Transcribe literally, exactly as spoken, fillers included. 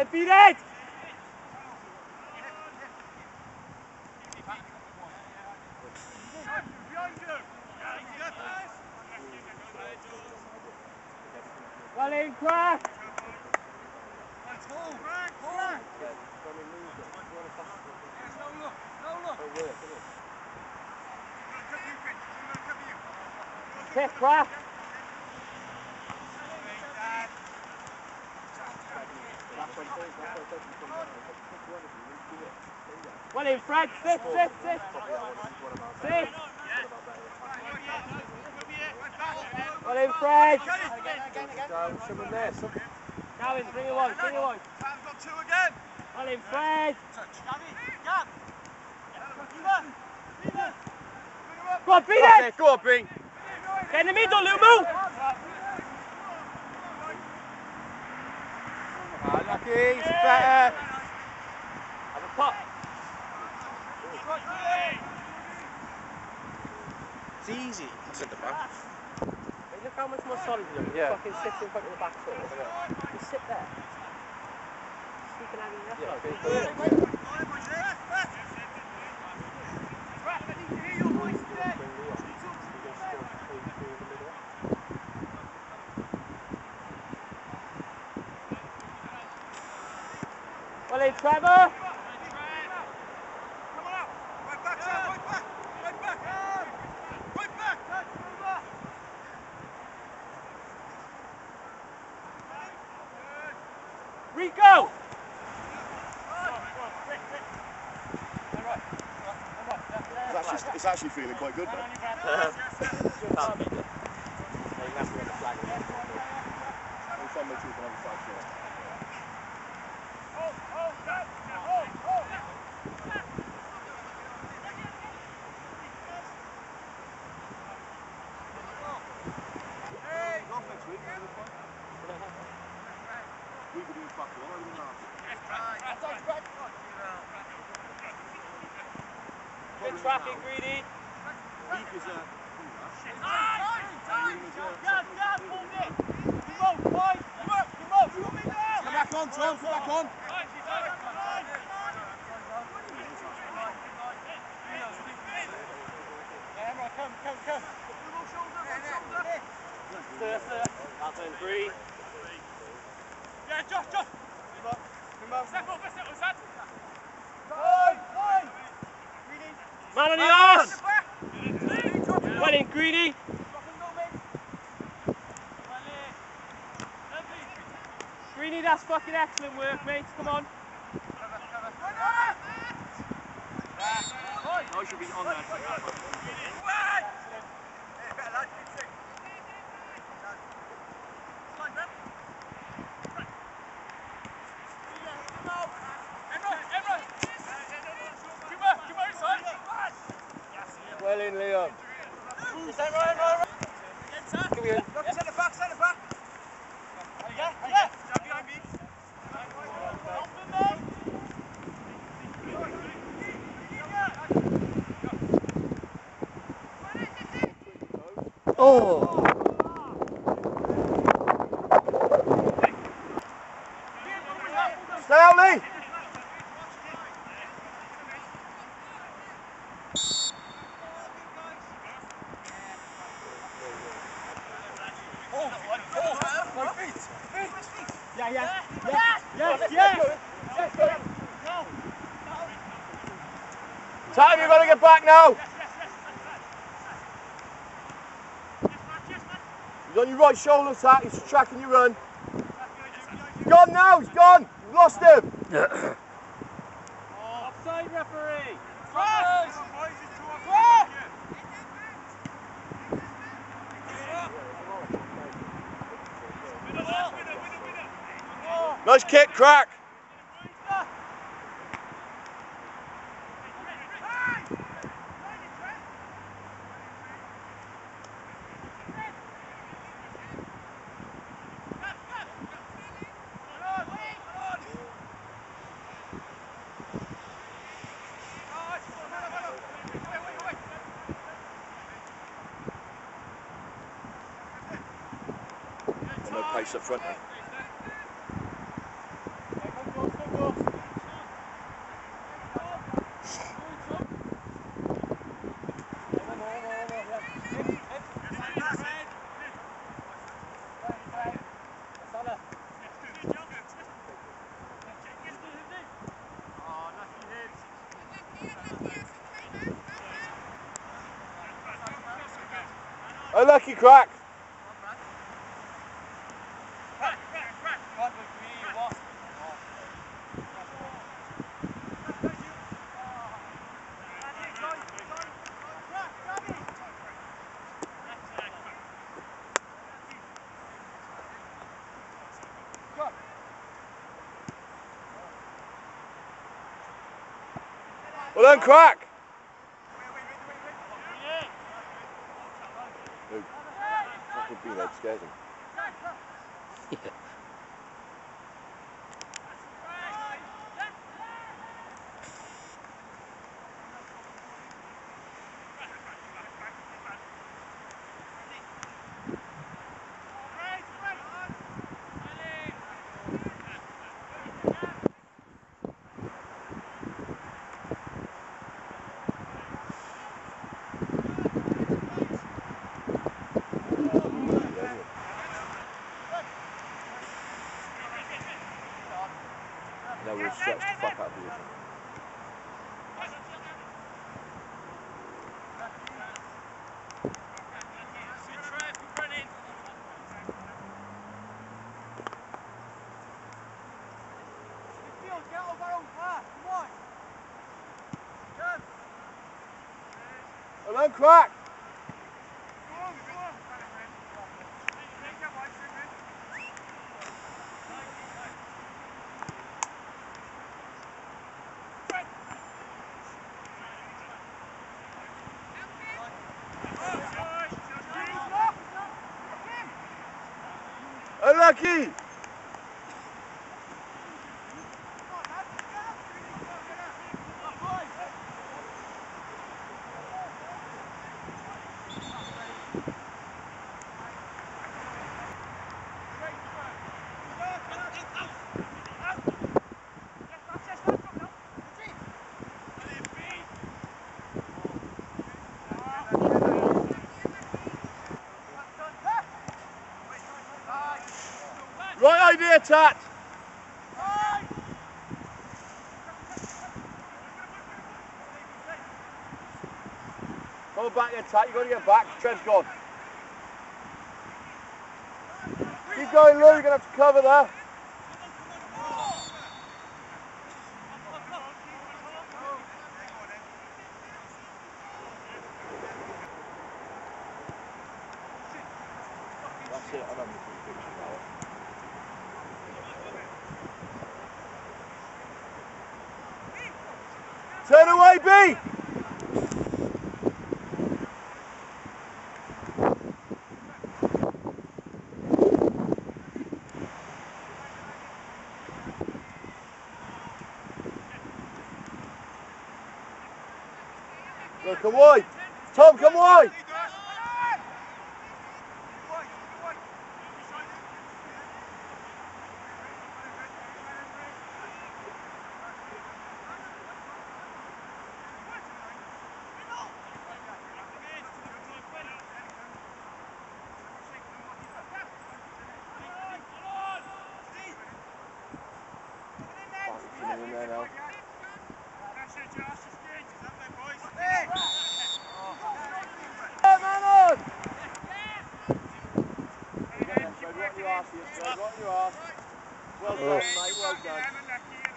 it, beat it! Well in, crack! Kick, crack! Well in, Fred! Sit, sit, sit! Sit! Well in, Fred! Someone there, some... Gavin, bring it one, bring it one. I've got two again. Well in, Fred! Go on, beat it! Go on, Bing! Get in the middle, Lumu! Ah, lucky, it's better! Have a pop. It's easy. It's at the back. Hey, look how much more solid you look. Yeah. Fucking sits in front of the back foot. Just sit there. You can have your left leg. Well in, Trevor! Rico! It's actually, it's actually feeling quite good now. Good tracking, Greedy. Come back on, Tom, come back on. Come, come, come. Sir, sir. That's in three. Yeah, Josh, Josh. Step up, step up, step up. Man on the arse! Well in, Greedy! Greedy, that's fucking excellent work, mate. Come on. I should be on there. Well in, Leon. Is that right, right, right? Come here. Look, centre back, centre back. Yeah, yeah. Stand behind me. Oh! Stay out, Lee! Yeah, yeah, yeah, yes, yes! Time, you've got to get back now! He's on your right shoulder, Tack, he's tracking your run. He's gone now, he's gone! You've lost him! Offside, referee! Nice kick, crack! No pace up front now. A lucky crack. Well done, crack. Who? Fucking B-Lead scares him. Yeah. Now we'll stretch the fuck out of position. Well done, crack. Unlucky! Right idea, Tat! Come back here, Tat, you've got to get back, tread's gone. Keep going, Lou, you're going to have to cover there. That's it, I love the picture now. Turn away, B! Go, come wide! Tom, come wide! In there now. Hey, man on! Right on your arse here, Fred, right on your arse. Well done, mate, well done.